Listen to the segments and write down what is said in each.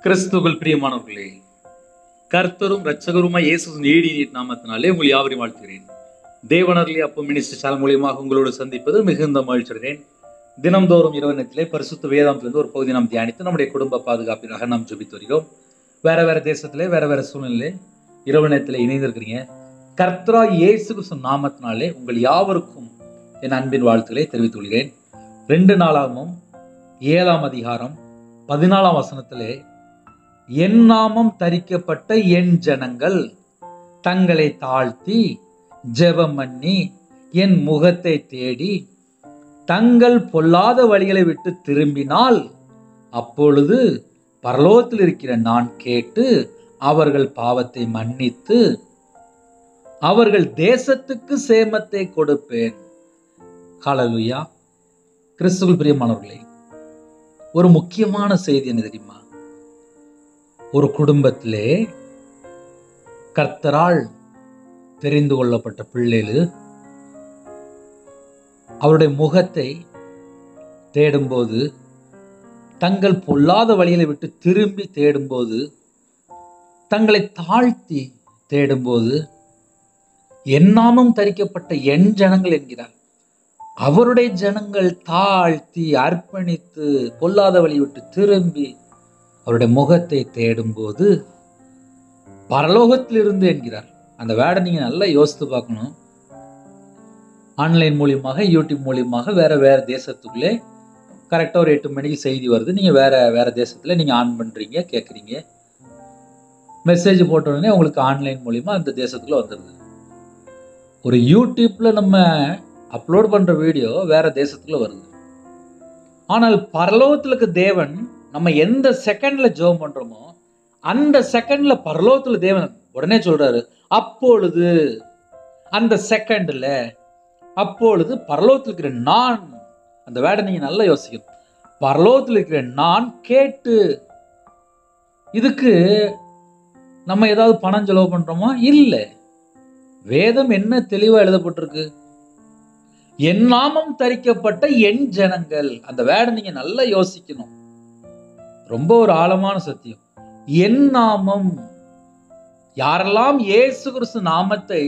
கிறிஸ்துவுக்குள் பிரியமானவர்களே, கர்த்தரும் இரட்சகருமாய் இயேசு நாமத்தினாலே உங்கள் யாவரையும் வாழ்த்துகிறேன். தேவனர்லி அப்ப மினிஸ்டர் சேனல் மூலியமாக உங்களோடு சந்திப்பது மிகுந்த மகிழ்ச்சியடைகிறேன். தினம்தோறும் இரவு நேரத்திலே பரிசுத்த வேதாந்திலிருந்து ஒரு பகுதி நாம் தியானித்து நம்முடைய குடும்ப பாதுகாப்பிற்காக நாம் ஜெபித்து வருகிறோம். வேற சூழ்நிலை இரவு நேரத்தில் இணைந்திருக்கிறீங்க. கர்த்தராய் இயேசு கிறிஸ்து நாமத்தினாலே உங்கள் யாவருக்கும் என் அன்பின் வாழ்த்துக்களை தெரிவித்துக் கொள்கிறேன். 2 நாளாகமும் 7ஆம் அதிகாரம் 14ஆம் வசனத்திலே, என் நாமம் தரிக்கப்பட்ட என் ஜனங்கள் தங்களை தாழ்த்தி ஜெபம் பண்ணி என் முகத்தை தேடி தங்கள் பொல்லாத வழிகளை விட்டு திரும்பினால் அப்பொழுது பரலோகத்தில் இருக்கிற நான் கேட்டு அவர்கள் பாவத்தை மன்னித்து அவர்கள் தேசத்துக்கு சேமத்தை கொடுப்பேன். ஹல்லேலூயா. கிறிஸ்துவுக்குள் பிரியமானவர்களே, ஒரு முக்கியமான செய்தி என்ன தெரியுமா? ஒரு குடும்பத்திலே கர்த்தரால் தெரிந்து கொள்ளப்பட்ட பிள்ளைகள் அவருடைய முகத்தை தேடும்போது, தங்கள் பொல்லாத வழிகளை விட்டு திரும்பி தேடும்போது, தங்களை தாழ்த்தி தேடும்போது, என் நாமம் தரிக்கப்பட்ட என் ஜனங்கள் என்கிறார். அவருடைய ஜனங்கள் தாழ்த்தி அர்ப்பணித்து பொல்லாத வழி விட்டு திரும்பி அவருடைய முகத்தை தேடும்போது பரலோகத்திலிருந்து என்கிறார். அந்த வேர்டை நீங்க நல்லா யோசித்து பார்க்கணும். ஆன்லைன் மூலியமாக, யூடியூப் மூலியமாக வேற தேசத்துக்குள்ளே கரெக்டாக ஒரு 8 மணிக்கு செய்தி வருது. நீங்க வேற தேசத்துல நீங்க ஆன் பண்றீங்க, கேட்குறீங்க. மெசேஜ் போட்ட உடனே உங்களுக்கு ஆன்லைன் மூலியமா அந்த தேசத்துக்குள்ள வந்துடுது. ஒரு யூடியூப்ல நம்ம அப்லோட் பண்ற வீடியோ வேற தேசத்துக்குள்ள வருது. ஆனால் பரலோகத்துல இருக்க தேவன் நம்ம எந்த செகண்ட்ல ஜெபம் பண்றோமோ அந்த செகண்ட்ல பரலோகத்துல தேவன் உடனே சொல்றாரு, அப்பொழுது அந்த செகண்ட்ல, அப்பொழுது பரலோகத்தில் இருக்கிற நான், அந்த வேர்டை நீங்க நல்லா யோசிக்கணும். பரலோகத்தில் இருக்கிற நான் கேட்டு. இதுக்கு நம்ம ஏதாவது பணம் செலவு பண்றோமா? இல்லை. வேதம் என்ன தெளிவா எழுதப்பட்டிருக்கு? என் நாமம் தரிக்கப்பட்ட என் ஜனங்கள். அந்த வேர்டை நீங்க நல்லா யோசிக்கணும். ரொம்ப ஒரு ஆழமான சத்தியம். என் நாமம். யாரெல்லாம் இயேசு கிறிஸ்து நாமத்தை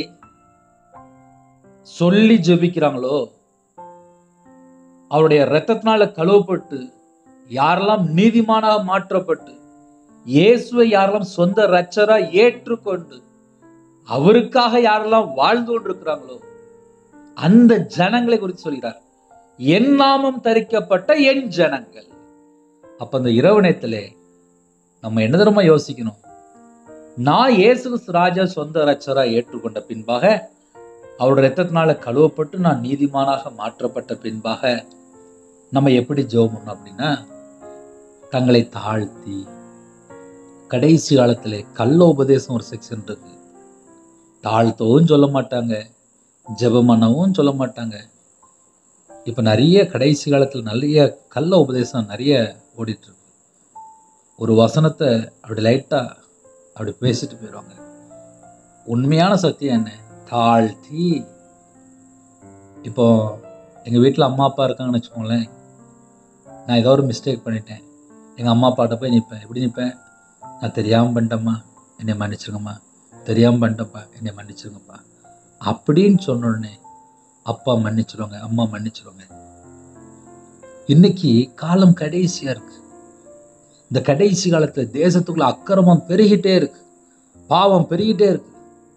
சொல்லி ஜெபிக்கிறாங்களோ, அவருடைய இரத்தத்தினால கழுவப்பட்டு யாரெல்லாம் நீதிமானாக மாற்றப்பட்டு இயேசுவை யாரெல்லாம் சொந்த இரட்சகரா ஏற்றுக்கொண்டு அவருக்காக யாரெல்லாம் வாழ்ந்து கொண்டிருக்கிறாங்களோ அந்த ஜனங்களை குறித்து சொல்கிறார். என் நாமம் தரிக்கப்பட்ட என் ஜனங்கள். அப்ப அந்த இரவு நேரத்திலே நம்ம என்ன தரமா யோசிக்கணும்? நான் இயேசு கிறிஸ்து ராஜா சொந்த இரட்சகரா ஏற்றுக்கொண்ட பின்பாக, அவருடைய இரத்தத்தினால கழுவப்பட்டு நான் நீதிமானாக மாற்றப்பட்ட பின்பாக நம்ம எப்படி ஜெபம் பண்ணணும் அப்படின்னா, தங்களை தாழ்த்தி. கடைசி காலத்திலே கள்ள உபதேசம் ஒரு செக்ஷன் இருக்கு. தாழ்த்தவும் சொல்ல மாட்டாங்க, ஜெபம் பண்ணவும் சொல்ல மாட்டாங்க. இப்ப நிறைய கடைசி காலத்துல நிறைய கள்ள உபதேசம் நிறைய ஓடிட்டு இருக்கு. ஒரு வசனத்தை அப்படி லைட்டா அப்படி பேசிட்டு போயிடுவாங்க. உண்மையான சத்தியம் என்ன? தாழ்த்தி. இப்போ எங்க வீட்டுல அம்மா அப்பா இருக்காங்கன்னு வச்சுக்கோங்களேன். நான் ஏதோ ஒரு மிஸ்டேக் பண்ணிட்டேன். எங்க அம்மா அப்பாட்ட போய் நிற்பேன். எப்படி நிற்பேன்? நான் தெரியாம பண்ணிட்டேம்மா, என்னை மன்னிச்சிருங்கம்மா. தெரியாம பண்ணிட்டப்பா, என்னை மன்னிச்சிருங்கப்பா அப்படின்னு சொன்ன உடனே அப்பா மன்னிச்சிருவாங்க, அம்மா மன்னிச்சிருவாங்க. இன்னைக்கு காலம் கடைசியா இருக்கு. இந்த கடைசி காலத்துல தேசத்துக்குள்ள அக்கிரமம் பெருகிட்டே இருக்கு, பாவம் பெருகிட்டே இருக்கு.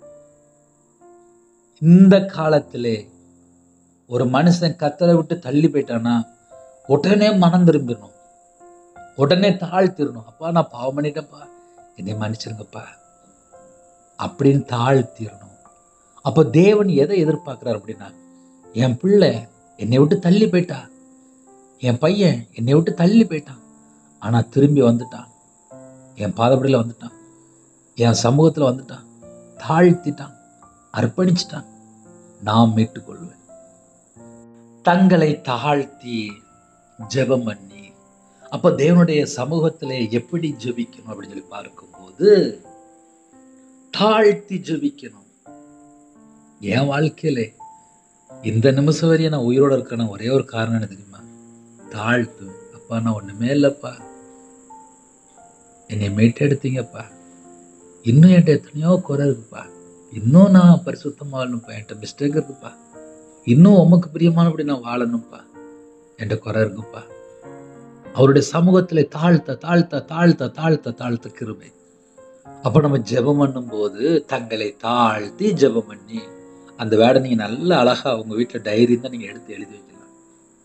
இந்த காலத்திலே ஒரு மனுஷன் கத்தரை விட்டு தள்ளி போயிட்டானா உடனே மனம் திரும்பிடணும், உடனே தாழ்த்திடணும். அப்பா நான் பாவம் பண்ணிட்டேன்ப்பா, என்னை மன்னிச்சிருங்கப்பா அப்படின்னு தாழ்த்திடணும். அப்ப தேவன் எதை எதிர்பார்க்கிறார் அப்படின்னா, என் பிள்ளை என்னை விட்டு தள்ளி போயிட்டா, என் பையன் என்னை விட்டு தள்ளி போயிட்டான், ஆனா திரும்பி வந்துட்டான், என் பாதப்படியில வந்துட்டான், என் சமூகத்துல வந்துட்டான், தாழ்த்திட்டான், அர்ப்பணிச்சிட்டான், நான் மீட்டுக் கொள்வேன். தங்களை தாழ்த்தி ஜெபம் பண்ணி. அப்ப தேவனுடைய சமூகத்திலே எப்படி ஜெபிக்கணும் அப்படின்னு சொல்லி பார்க்கும்போது, தாழ்த்தி ஜெபிக்கணும். என் வாழ்க்கையிலே இந்த நிமிஷம் வரையும் நான் உயிரோட இருக்கேன்னா ஒரே ஒரு காரணம் என்ன தெரியுமா? தாழ்த்து. அப்பா நான் ஒண்ணுமே இல்லைப்பா, என்னை மீட்டெடுத்தீங்கப்பா. இன்னும் என்கிட்ட எத்தனையோ குறை இருக்குப்பா. இன்னும் நான் பரிசுத்தமாக வாழணும்ப்பா. என்கிட்ட மிஸ்டேக் இருக்குப்பா. இன்னும் உமக்கு பிரியமானபடி நான் வாழணும்ப்பா. என்கிட்ட குறை இருக்குப்பா. அவருடைய சமூகத்தில் தாழ்த்த தாழ்த்த தாழ்த்த தாழ்த்த தாழ்த்த கிருபை. அப்போ நம்ம ஜெபம் பண்ணும் போது தங்களை தாழ்த்தி ஜெபம் பண்ணி, அந்த வேடை நீங்க நல்ல அழகா உங்க வீட்டில் டைரி தான் நீங்க எடுத்து எழுதி வைக்கலாம்.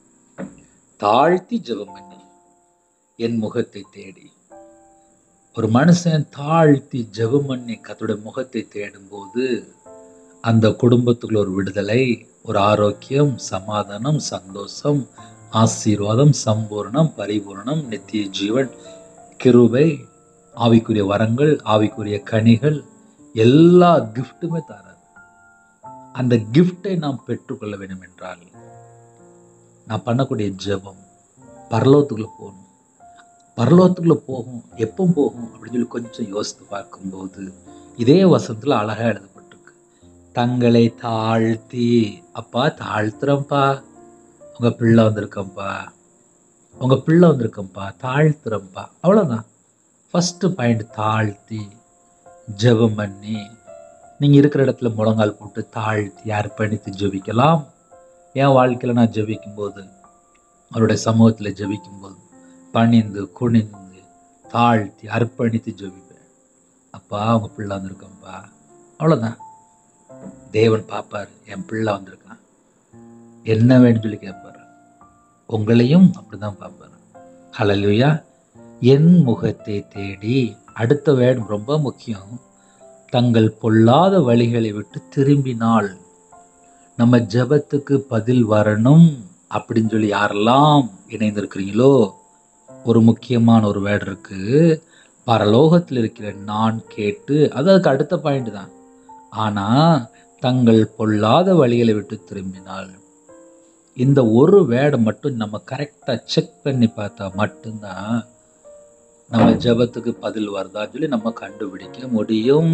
தாழ்த்தி ஜெபம் பண்ணி என் முகத்தை தேடி. ஒரு மனுஷன் தாழ்த்தி ஜெபம் பண்ணி கர்த்தருடைய முகத்தை தேடும் போது அந்த குடும்பத்துக்குள்ள ஒரு விடுதலை, ஒரு ஆரோக்கியம், சமாதானம், சந்தோஷம், ஆசீர்வாதம், சம்பூர்ணம், பரிபூர்ணம், நித்திய ஜீவன், கிருபை, ஆவிக்குரிய வரங்கள், ஆவிக்குரிய கனிகள், எல்லா கிஃப்ட்டுமே தராது. அந்த கிஃப்டை நாம் பெற்றுக்கொள்ள வேண்டும் என்றால் நான் பண்ணக்கூடிய ஜெபம் பரலோகத்துக்குள்ள போகணும். பரலோகத்துக்குள்ள போகும், எப்போ போகும் அப்படின்னு சொல்லி கொஞ்சம் யோசித்து பார்க்கும்போது இதே வசனத்துல அழகா எழுதப்பட்டிருக்கு. தங்களை தாழ்த்தி, அப்பா தாழ்த்துறப்பா, உங்க பிள்ளை வந்திருக்கம்பா, உங்க பிள்ளை வந்திருக்கம்பா, தாழ்த்துறப்பா. அவ்வளவுதான். ஃபர்ஸ்ட் பாயிண்ட், தாழ்த்தி ஜெபம் பண்ணி. நீங்க இருக்கிற இடத்துல முழங்கால் போட்டு தாழ்த்தி அர்ப்பணித்து ஜெபிக்கலாம். என் வாழ்க்கையில நான் ஜெபிக்கும் போது, அவருடைய சமூகத்துல ஜெபிக்கும் போது பணிந்து குனிந்து தாழ்த்தி அர்ப்பணித்து ஜெபிப்பேன். அப்பா உங்க பிள்ளை வந்திருக்கம்பா. அவ்வளவுதான். தேவன் பார்ப்பாரு, என் பிள்ளை வந்திருக்கான், என்ன வேணும்னு சொல்லி கேட்பாரு. உங்களையும் அப்படிதான் பார்ப்பாரு. ஹல்லேலூயா. என் முகத்தை தேடி. அடுத்த வேர்டு ரொம்ப முக்கியம். தங்கள் பொல்லாத வழிகளை விட்டு திரும்பினால். நம்ம ஜெபத்துக்கு பதில் வரணும் அப்படின்னு சொல்லி யாரெல்லாம் இணைந்திருக்கிறீங்களோ, ஒரு முக்கியமான ஒரு வேர்டு இருக்கு. பரலோகத்தில் இருக்கிற நான் கேட்டு, அதுக்கு அடுத்த பாயிண்ட் தான். ஆனா தங்கள் பொல்லாத வழிகளை விட்டு திரும்பினால். இந்த ஒரு வேர்டை மட்டும் நம்ம கரெக்டா செக் பண்ணி பார்த்தா மட்டும்தான் நம்ம ஜெபத்துக்கு பதில் வருதான்னு சொல்லி நம்ம கண்டுபிடிக்க முடியும்.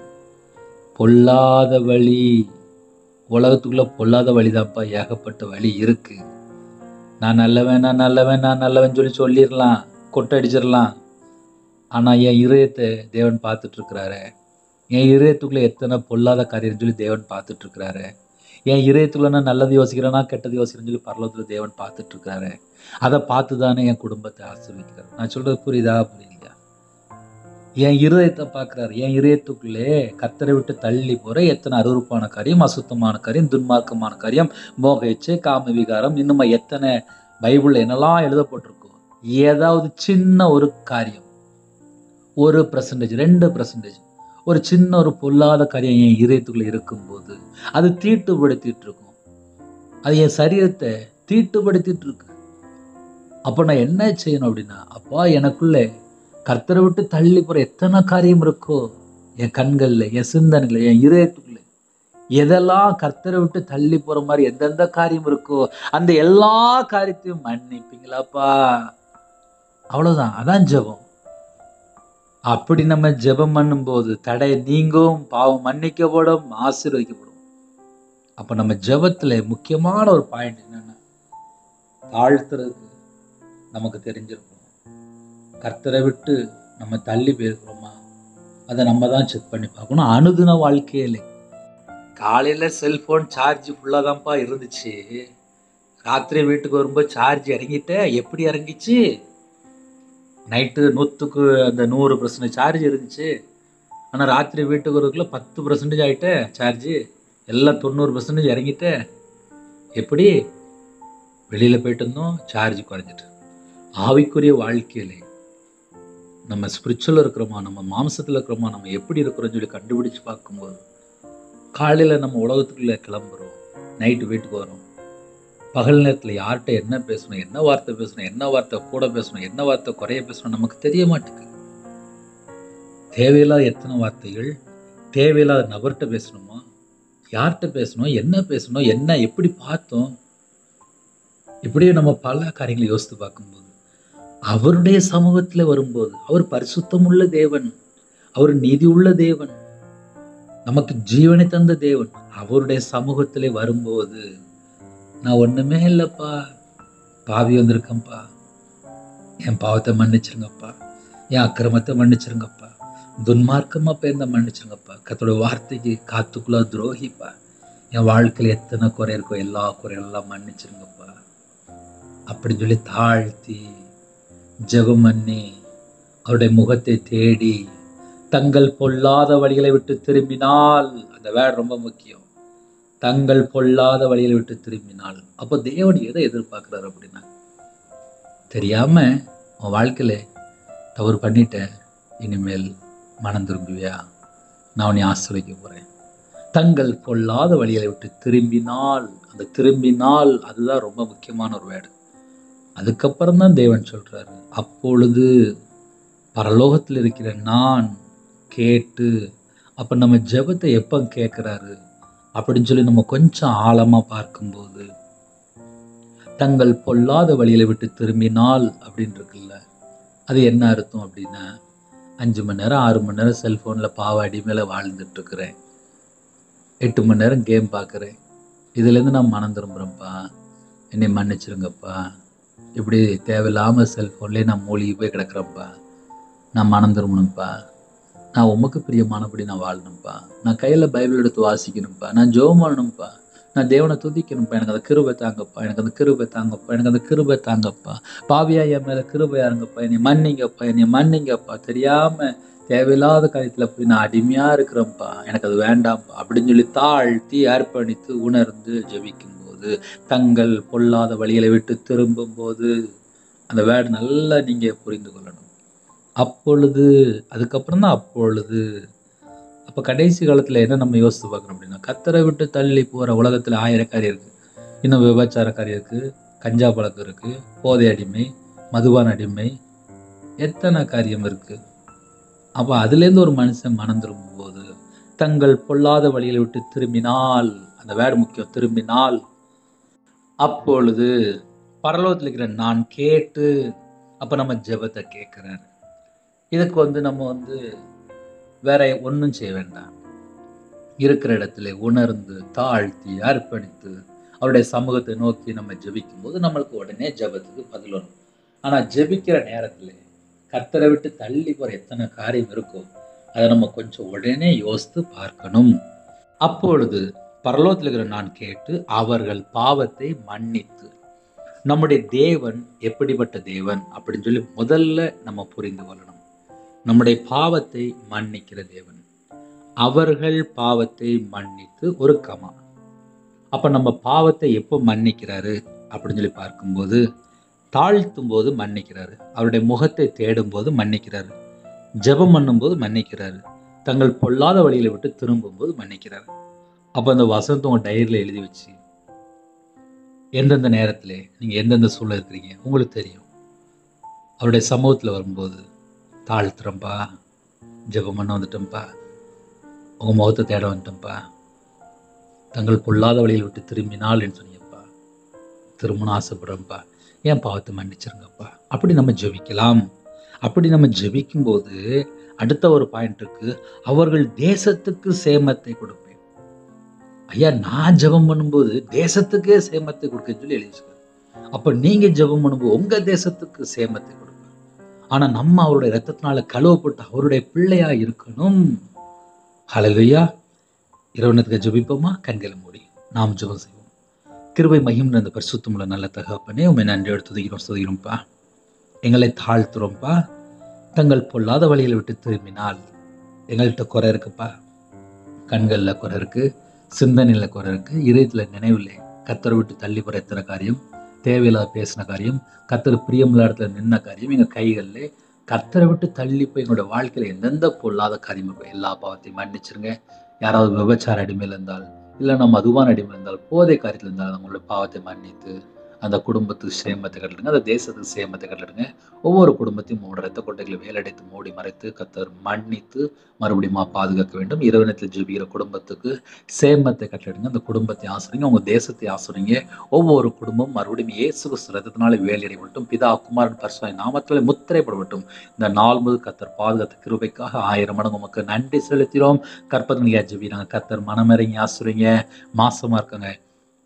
பொல்லாத வழி, உலகத்துக்குள்ள பொல்லாத வழிதான்ப்பா. ஏகப்பட்ட வழி இருக்கு. நான் நல்லவன், நான் நல்லவன், நான் நல்லவன் சொல்லிடலாம், கொட்டடிச்சிடலாம். ஆனா என் இதயத்தை தேவன் பார்த்துட்டு இருக்கிறாரு. என் இதயத்துக்குள்ள எத்தனை பொல்லாத காரியம் சொல்லி தேவன் பார்த்துட்டு இருக்கிறாரு. என் இதயத்துக்குள்ள நான் நல்லது யோசிக்கிறேன்னா கெட்டது யோசிக்கிறேன்னு சொல்லி பரலோகத்துல தேவன் பார்த்துட்டு இருக்கிறாரு. அதை பார்த்து தானே என் குடும்பத்தை ஆசீர்வதிக்கிறார். நான் சொல்றது புரியுதா புரியலையா? என் இருதயத்தை பார்க்கிறாரு. என் இதயத்துக்குள்ளே கர்த்தரை விட்டு தள்ளி போற எத்தனை அருவருப்பான காரியம், அசுத்தமான காரியம், துன்மார்க்கமான காரியம், மோக இச்சை, காம விகாரம், இன்னும் எத்தனை பைபிள்ல என்னெல்லாம் எழுதப்பட்டிருக்கும். ஏதாவது சின்ன ஒரு காரியம், 1%, 2%, ஒரு சின்ன ஒரு பொல்லாத காரியம் என் இதயத்துக்குள்ள இருக்கும்போது அது தீட்டுப்படுத்திட்டு இருக்கும். அது என் சரீரத்தை தீட்டுப்படுத்திட்டு இருக்கு. அப்ப நான் என்ன செய்யணும் அப்படின்னா, அப்பா எனக்குள்ள கர்த்தரை விட்டு தள்ளி போற எத்தனை காரியம் இருக்கோ என் கண்கள்ல, என் சிந்தனையில, என் இதயத்துக்குள்ள, எதெல்லாம் கர்த்தரை விட்டு தள்ளி போற மாதிரி எந்தெந்த காரியம் இருக்கோ அந்த எல்லா காரியத்தையும் மன்னிப்பீங்களாப்பா. அவ்வளவுதான். அதான் ஜெபம். அப்படி நம்ம ஜெபம் பண்ணும்போது தடை நீங்கும், பாவம் மன்னிக்கப்படும், ஆசீர்வதிக்கப்படும். அப்ப நம்ம ஜெபத்துல முக்கியமான ஒரு பாயிண்ட் என்னன்னா, தாழ்த்துறது நமக்கு தெரிஞ்சிருக்கணும். கர்த்தரை விட்டு நம்ம தள்ளி போயிருக்கிறோமா, அதை நம்ம தான் செக் பண்ணி பார்க்கணும். அனுதின வாழ்க்கையில காலையில செல்போன் சார்ஜ் ஃபுல்லா தான்ப்பா இருந்துச்சு. ராத்திரி வீட்டுக்கு வரும்போது சார்ஜ் இறங்கிட்ட. எப்படி இறங்கிச்சு? நைட்டு 100க்கு அந்த 100% சார்ஜ் இருந்துச்சு. ஆனால் ராத்திரி வீட்டுக்கு வரதுக்குள்ள 10% ஆகிட்ட சார்ஜ். எல்லாம் 90% இறங்கிட்ட. எப்படி? வெளியில் போயிட்டு இருந்தோம், சார்ஜ் குறைஞ்சிட்டு. ஆவிக்குரிய வாழ்க்கையிலே நம்ம ஸ்பிரிச்சுவலாக இருக்கிறோமா, நம்ம மாம்சத்தில் இருக்கிறோமா, நம்ம எப்படி இருக்கிறோம்னு சொல்லி கண்டுபிடிச்சு பார்க்கும்போது, காலையில் நம்ம உலகத்துக்குள்ளே கிளம்புறோம், நைட்டு வீட்டுக்கு வரோம். பகல் நேரத்தில் யார்கிட்ட என்ன பேசணும், என்ன வார்த்தை பேசணும், என்ன வார்த்தை கூட பேசணும், என்ன வார்த்தை குறைய பேசணும் நமக்கு தெரிய மாட்டேங்குது. தேவையில்லாத எத்தனை வார்த்தைகள், தேவையில்லாத நபர்கிட்ட பேசணுமா, யார்கிட்ட பேசணும், என்ன எப்படி பார்த்தோம், இப்படியே நம்ம பல காரியங்களை யோசித்து பார்க்கும்போது, அவருடைய சமூகத்தில் வரும்போது, அவர் பரிசுத்தமுள்ள தேவன், அவர் நீதி உள்ள தேவன், நமக்கு ஜீவனை தந்த தேவன், அவருடைய சமூகத்திலே வரும்போது நான் ஒண்ணுமே இல்லைப்பா, பாவி வந்திருக்கேன்ப்பா, என் பாவத்தை மன்னிச்சிருங்கப்பா, என் அக்கிரமத்தை மன்னிச்சிருங்கப்பா. துன்மார்க்கமா பேர்ந்த மன்னிச்சிருங்கப்பா. கர்த்தரோட வார்த்தைக்கு காத்துக்குள்ள துரோகிப்பா. என் வாழ்க்கையில எத்தனை குறை இருக்கோ எல்லா குறையெல்லாம் மன்னிச்சிருங்கப்பா அப்படின்னு சொல்லி தாழ்த்தி ஜெபம் பண்ணி அவருடைய முகத்தை தேடி தங்கள் பொல்லாத வழிகளை விட்டு திரும்பினால், அந்த வேர்ட் ரொம்ப முக்கியம். தங்கள் பொல்லாத வழிகளை விட்டு திரும்பினால். அப்போ தேவன் எதை எதிர்பார்க்கிறாரு அப்படின்னா, தெரியாம உன் வாழ்க்கையில தவறு பண்ணிட்ட, இனிமேல் மனம் திரும்புவியா, நான் உன்னை ஆசீர்வதிக்க போறேன். தங்கள் பொல்லாத வழிகளை விட்டு திரும்பினால், அந்த திரும்பினால் அதுதான் ரொம்ப முக்கியமான ஒரு வேர்டு. அதுக்கப்புறம் தான் தேவன் சொல்றாரு, அப்பொழுது பரலோகத்தில் இருக்கிற நான் கேட்டு. அப்ப நம்ம ஜெபத்தை எப்ப கேட்கிறாரு அப்படின்னு சொல்லி நம்ம கொஞ்சம் ஆழமா பார்க்கும்போது, தங்கள் பொல்லாத வழியில விட்டு திரும்பினால் அப்படின்னு இருக்குல்ல, அது என்ன அர்த்தம் அப்படின்னா, 5 மணி நேரம் 6 மணி நேரம் செல்போன்ல பாவ அடிமையில வாழ்ந்துட்டு இருக்கிறேன், 8 மணி நேரம் கேம் பார்க்குறேன், இதுலேருந்து நான் மனம் திரும்புகிறேன்ப்பா, என்னை மன்னிச்சிருங்கப்பா, இப்படி தேவையில்லாமல் செல்ஃபோன்லேயே நான் மூழ்கி போய் கிடக்குறேன்ப்பா, நான் மனம் திரும்பணும்ப்பா, நான் உமக்கு பிரியமானபடி நான் வாழணும்ப்பா, நான் கையில் பைபிள் எடுத்து வாசிக்கணும்ப்பா, நான் ஜெபம் பண்ணணும்ப்பா, நான் தேவனை துதிக்கணும்ப்பா, எனக்கு அந்த கிருபை தாங்கப்பா, எனக்கு அந்த கிருபை தாங்கப்பா, எனக்கு அந்த கிருபை தாங்கப்பா, பாவியா என் மேலே கிருபையா இருங்கப்பா, என்னை மன்னிங்கப்பா, என்னை மன்னிங்கப்பா, தெரியாமல் தேவையில்லாத காரியத்தில் போய் நான் அடிமையாக இருக்கிறேன்ப்பா, எனக்கு அது வேண்டாம்ப்பா அப்படின்னு சொல்லி தாழ்த்தி அர்ப்பணித்து உணர்ந்து ஜெபிக்கும்போது, தங்கள் பொல்லாத வழிகளை விட்டு திரும்பும்போது, அந்த வேர்டு நல்லா நீங்கள் புரிந்து கொள்ளணும். அப்பொழுது, அதுக்கப்புறம் தான் அப்பொழுது. அப்போ கடைசி காலத்தில் என்ன நம்ம யோசித்து பார்க்கணும் அப்படின்னா, கர்த்தரை விட்டு தள்ளி போகிற உலகத்தில் 1000 காரியம் இருக்குது. இன்னும் விபச்சார காரியம் இருக்குது, கஞ்சா பழக்கம் இருக்குது, போதை அடிமை, மதுபான அடிமை, எத்தனை காரியம் இருக்குது. அப்போ அதுலேருந்து ஒரு மனுஷன் மனம் திரும்பும்போது, தங்கள் பொல்லாத வழிகளை விட்டு திரும்பினால், அந்த வேர்டு முக்கியம், திரும்பினால், அப்பொழுது பரலோகத்தில் இருக்கிற நான் கேட்டு. அப்போ நம்ம ஜெபத்தை கேட்குறாரு. இதுக்கு நம்ம வேற ஒன்றும் செய்ய வேண்டாம். இருக்கிற இடத்துல உணர்ந்து தாழ்த்தி அர்ப்பணித்து அவருடைய சமூகத்தை நோக்கி நம்ம ஜெபிக்கும் போது நம்மளுக்கு உடனே ஜெபத்துக்கு பதில் வரும். ஆனா ஜெபிக்கிற நேரத்துல கர்த்தரை விட்டு தள்ளி போற எத்தனை காரியம் இருக்கோ அதை நம்ம கொஞ்சம் உடனே யோசித்து பார்க்கணும். அப்பொழுது பரலோகத்தில் இருக்கிற நான் கேட்டு அவர்கள் பாவத்தை மன்னித்து. நம்முடைய தேவன் எப்படிப்பட்ட தேவன் அப்படின்னு சொல்லி முதல்ல நம்ம புரிந்து கொள்ளணும். நம்முடைய பாவத்தை மன்னிக்கிற தேவன். அவர்கள் பாவத்தை மன்னித்து ஒரு கமா. அப்ப நம்ம பாவத்தை எப்போ மன்னிக்கிறாரு அப்படின்னு சொல்லி பார்க்கும்போது, தாழ்த்தும் போது மன்னிக்கிறாரு, அவருடைய முகத்தை தேடும் போது மன்னிக்கிறாரு, ஜெபம் பண்ணும்போது மன்னிக்கிறாரு, தங்கள் பொல்லாத வழிகளை விட்டு திரும்பும் போது மன்னிக்கிறாரு. அப்ப அந்த வசனத்தை உங்க டைரியில எழுதி வச்சு, எந்தெந்த நேரத்துல நீங்க எந்தெந்த சூழல் இருக்கிறீங்க உங்களுக்கு தெரியும். அவருடைய சமூகத்துல வரும்போது தாழ்த்துறேன்ப்பா, ஜெபம் பண்ண வந்துட்டேன்ப்பா, உங்க முகத்தை தேட வந்துட்டேன்ப்பா, தங்கள் பொல்லாத வழியில் விட்டு திரும்பினால் என்று சொன்னீங்கப்பா, திரும்பணும் ஆசைப்படுறேன்ப்பா, ஏன் பாவத்தை மன்னிச்சிருங்கப்பா, அப்படி நம்ம ஜெபிக்கலாம். அப்படி நம்ம ஜெபிக்கும் போது அடுத்த ஒரு பாயிண்ட் இருக்கு, அவர்கள் தேசத்துக்கு சேமத்தை கொடுப்பேன். ஐயா, நான் ஜெபம் பண்ணும்போது தேசத்துக்கே சேமத்தை கொடுக்க சொல்லி எழுதிச்சுக்க. அப்ப நீங்க ஜெபம் பண்ணும்போது உங்க தேசத்துக்கு சேமத்தை கொடுப்பேன். ஆனா நம்ம அவருடைய இரத்தத்தினால கழுவப்பட்டு அவருடைய பிள்ளையா இருக்கணும். ஹல்லேலூயா. இரவனத்துக்கு ஜெபிப்போமா? கண்களை மூடி நாம் ஜெபம் செய்வோம். கிருபை மகிமை நிறைந்த பரிசுத்தமுள்ள நல்ல தகப்பனே, உம்மை நன்றியோடு துதிக்கிறோம்ப்பா. எங்களை தாழ்த்துறோம்ப்பா. தங்கள் பொல்லாத வழிகளை விட்டு திரும்பினால் எங்கள்கிட்ட குறை இருக்குப்பா. கண்களில் குறை இருக்கு, சிந்தனையில் குறை இருக்கு, இதயத்தில் நினைவில் கர்த்தரை விட்டு தள்ளி போற எத்தனை காரியம், தேவையில்லாத பேசின காரியம், கர்த்தர் பிரியமில்லாத இடத்துல நின்ன காரியம், எங்கள் கைகளில் கர்த்தரை விட்டு தள்ளி போய் எங்களோட வாழ்க்கையில் எந்தெந்த பொல்லாத காரியம் இருக்கோ எல்லா பாவத்தையும் மன்னிச்சிருங்க. யாராவது விபச்சார அடிமையில் இருந்தால், இல்லைன்னா மதுபான அடிமையில் இருந்தால், போதை காரியத்தில் இருந்தால் அவங்களோட பாவத்தை மன்னித்து அந்த குடும்பத்துக்கு சேமத்தை கட்டடுங்க, அந்த தேசத்துக்கு சேமத்தை கட்டடுங்க. ஒவ்வொரு குடும்பத்தையும் மூட ரத்த கொட்டைகளை வேலடைத்து மூடி மறைத்து கர்த்தர் மன்னித்து மறுபடியும் பாதுகாக்க வேண்டும். இரவினத்தில் ஜெபிக்கிற குடும்பத்துக்கு சேமத்தை கட்டடுங்க, அந்த குடும்பத்தை ஆசிரிங்க, உங்க தேசத்தை ஆசிரிங்க. ஒவ்வொரு குடும்பம் மறுபடியும் இயேசு கிறிஸ்து இரத்தத்தினாலே வேலையடையப்பட்டும், பிதா குமாரன் பரிசுத்த நாமத்திலே முத்திரைப்படட்டும். இந்த நாள் முழு கர்த்தர் பாதுகாத்த கிருபைக்காக 1000 மடங்கு உமக்கு நன்றி செலுத்தினோம். கற்பனையா ஜெபிக்கிறாங்க, கர்த்தர் மனமிறங்கி ஆசிரிங்க. மாசமா இருக்காங்க,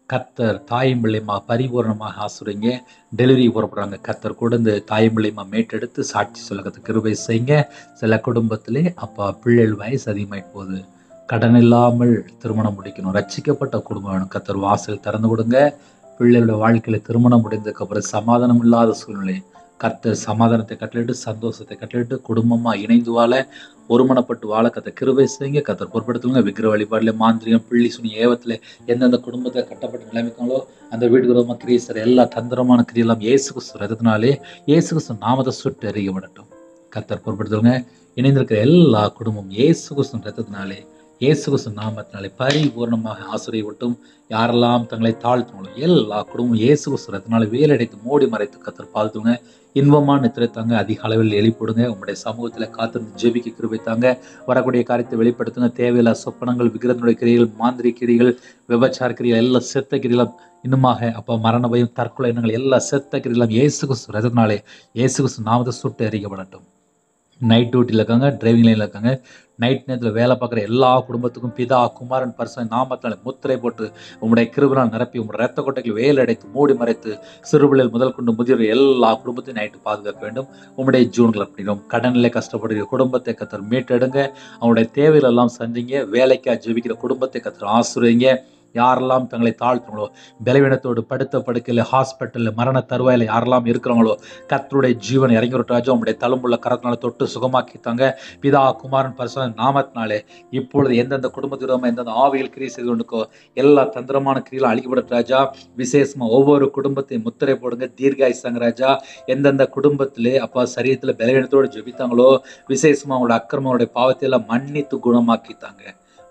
கத்தர் தாயும் பிள்ளைமா பரிபூர்ணமாக ஆசுறீங்க. டெலிவரி புறப்படுறாங்க. கத்தர் கூட இந்த தாயும் பிள்ளைமா மீட்டெடுத்து சாட்சி சொல்ல கத்த கிருபை செய்யுங்க. சில குடும்பத்திலே அப்பா பிள்ளைகள் வயசு அதிகமாயிட்டு போகுது, கடன் இல்லாமல் திருமணம் முடிக்கணும், ரட்சிக்கப்பட்ட குடும்பம் வேணும். கத்தர் வாசல் திறந்து கொடுங்க. பிள்ளைகளோட வாழ்க்கையில திருமணம் முடிந்ததுக்கு அப்புறம் சமாதானம் இல்லாத சூழ்நிலை கர்த்தர் சமாதானத்தை கட்டளிட்டு சந்தோஷத்தை கட்டளிட்டு குடும்பமா இணைந்து வாழ ஒருமனப்பட்டு வாழ கத்த கிருபை செய்யுங்க. கத்தர் பொறுப்படுத்துங்க. விக்கிர வழிபாடுல மாந்திரியம் பிள்ளி சுனி ஏவத்துல எந்தெந்த குடும்பத்தை கட்டப்பட்டு நிலைமைக்காங்களோ அந்த வீட்டுக்கு விரோதமா கிரியேசர் எல்லா தந்திரமான கிரியெல்லாம் இயேசு கிறிஸ்து ரத்தத்தினாலே இயேசு கிறிஸ்து நாமத்தை சுட்டு எறியப்படட்டும். கத்தர் பொறுப்படுத்துங்க. இணைந்திருக்கிற எல்லா குடும்பம் இயேசு கிறிஸ்து ரத்தத்தினாலே இயேசு கிறிஸ்து நாமத்தினாலே பரிபூர்ணமாக ஆசீர்வதிக்கட்டும். யாரெல்லாம் தங்களை தாழ்த்துங்களோ எல்லா குடும்பமும் இயேசு கிறிஸ்து ரத்தத்தினாலே வேலடைத்து மூடி மறைத்து கத்தர் பாதுகாத்துங்க. இன்பமான நித்திரை தாங்க. அதிக அளவில் எழுப்பிடுங்க. உங்களுடைய சமூகத்தில் காத்திருந்து ஜெபிக்க கிருபை தாங்க. வரக்கூடிய காரியத்தை வெளிப்படுத்துங்க. தேவையில்லா சொப்பனங்கள், விக்கிரகனுடைய கிரிகள், மாந்திரி கிரிகள், விபச்சார கிரிகள், எல்லா செத்த கிரிகளும் இன்னுமாக அப்போ மரண பயம், தற்கொலை எண்ணங்கள் எல்லா செத்த கிரிகளும் இயேசு கிறிஸ்து ரத்தத்தினாலே இயேசு கிறிஸ்து நாமத்தை சுட்டு எறியப்படட்டும். நைட் டியூட்டியில் இருக்காங்க, டிரைவிங் லைனில் இருக்காங்க, நைட் நேரத்தில் வேலை பார்க்குற எல்லா குடும்பத்துக்கும் பிதா குமாரன் பரிசுத்த நாமத்தினால முத்திரை போட்டு உங்களுடைய கிருபையால் நிரப்பி உங்களுடைய ரத்த கொட்டைகள் வேல் அடைத்து மூடி மறைத்து சிறுபிள்ளைகள் முதல் கொண்டு முதியோர் எல்லா குடும்பத்தையும் நைட்டு பாதுகாக்க வேண்டும். உங்களுடைய ஜூன்கள் அப்படிங்கிறோம். கடனில் கஷ்டப்படுகிற குடும்பத்தை கத்தர் மீட்டெடுங்க. அவங்களுடைய தேவைகள் எல்லாம் சந்திங்க. வேலைக்காக ஜெபிக்கிற குடும்பத்தை கத்தர் ஆசீர்வதிங்க. யாரெல்லாம் தங்களை தாழ்த்துங்களோ, பலவீனத்தோடு படுத்த படுக்கையில் ஹாஸ்பிட்டலில் மரண தருவாயில் யாரெல்லாம் இருக்கிறாங்களோ கர்த்தருடைய ஜீவன் இறங்கி விட்டாச்சும் உங்களுடைய தழும்புள்ள கரத்தினால தொட்டு சுகமாக்கித்தாங்க. பிதா குமாரன் பரிசுத்த நாமத்தினாலே இப்பொழுது எந்தெந்த குடும்பத்திலும் எந்தெந்த ஆவிகள் கிரியை செய்து கொண்டுக்கோ எல்லா தந்திரமான கிரியிலும் அழிக்கப்பட்ட ராஜா. விசேஷமா ஒவ்வொரு குடும்பத்தையும் முத்திரை போடுங்க. தீர்காயுசாங்க ராஜா. எந்தெந்த குடும்பத்திலே அப்பா சரீரத்தில் பலவீனத்தோடு ஜெபித்தாங்களோ விசேஷமா அவங்களோட அக்கிரமங்களுடைய பாவத்தை எல்லாம் மன்னித்து குணமாக்கித்தாங்க.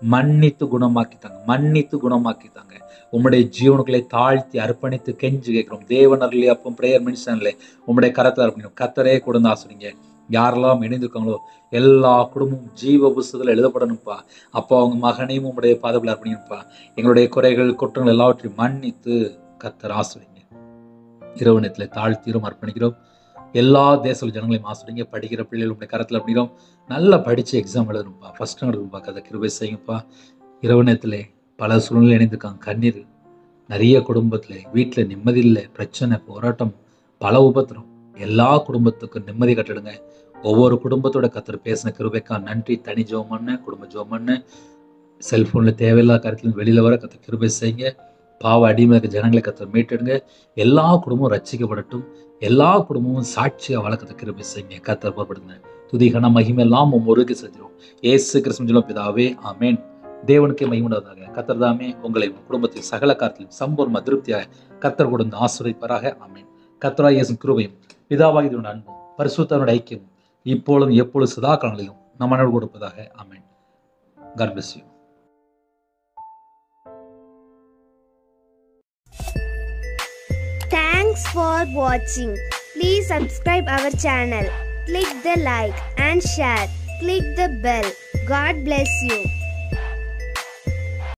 உம்முடைய ஜீவனுக்களை தாழ்த்தி அர்ப்பணித்து கெஞ்சு கேட்கிறோம். தேவனர்லே அப்போ பிரேயர் மினிஸ்டர்ல உம்முடைய கரத்தில் அர்ப்பணிக்கும். கத்தரே கொடுந்து ஆசிரிங்க. யாரெல்லாம் இணைந்திருக்காங்களோ எல்லா குடும்பமும் ஜீவ புஸ்தகத்தில் எழுதப்படணும்ப்பா. அப்போ அவங்க மகனையும் உம்முடைய பாதத்தில் அர்ப்பணிப்பா. எங்களுடைய குறைகள் குற்றங்கள் எல்லாவற்றையும் மன்னித்து கத்தர் ஆசிரிங்க. இரவு நேரத்தில் தாழ்த்தீரும் அர்ப்பணிக்கிறோம். எல்லா தேச ஜனங்களையும் ஆசிரியங்க. படிக்கிற பிள்ளைகள் உங்களுடைய கரத்தில் அப்படிங்கிறோம். நல்லா படித்து எக்ஸாம் எழுதணும்ப்பா. ஃபஸ்ட் ரேங்க் எடுக்கணும்ப்பா. கதை கிருபை செய்யுங்கப்பா. இரவு நேரத்தில் பல சூழ்நிலை இணைந்திருக்காங்க. கண்ணீர் நிறைய குடும்பத்தில், வீட்டில் நிம்மதி இல்லை, பிரச்சனை, போராட்டம், பல உபத்திரம். எல்லா குடும்பத்துக்கும் நிம்மதி கட்டிடுங்க. ஒவ்வொரு குடும்பத்தோட கத்தர் பேசின கிருபைக்கா நன்றி. தனி ஜெபம் பண்ண, குடும்ப ஜெபம் பண்ண, செல்ஃபோனில் தேவையில்லாத காரியத்துலேருந்து வெளியில் வர கத்தர் கிருபை செய்யுங்க. பாவ அடிமை இருக்க ஜனங்களை கத்தர் மீட்டெடுங்க. எல்லா குடும்பமும் ரட்சிக்கப்படட்டும். எல்லா குடும்பமும் சாட்சியாக வழக்கத்தை கிருபை செய்யுங்க. கத்தர் பொறுப்படுங்க. துதிகன மகிமை எல்லாம் ஒருவருக்கு செஞ்சிடும். ஏசு கிறிஸ்து சொல்லும் பிதாவே ஆமேன். தேவனுக்கே மகிமையுண்டாவதாக. கத்தர் தாமே உங்களை குடும்பத்தில் சகல காரியத்திலும் சம்பூர்ண திருப்தியாக கத்தர் கொடுத்து ஆசீர்வதிப்பாராக. ஆமேன். கர்த்தராகிய இயேசு கிருபையும் பிதாவாகிய தேவனுடைய அன்பும் பரிசுத்தருடைய ஐக்கியமும் இப்பொழுதும் எப்பொழுது சதா காலங்களிலும் நம்ம அனைவரோடு கொடுப்பதாக. ஆமேன். God bless you. Thanks for watching. Please subscribe our channel. Click the like and share. Click the bell. God bless you.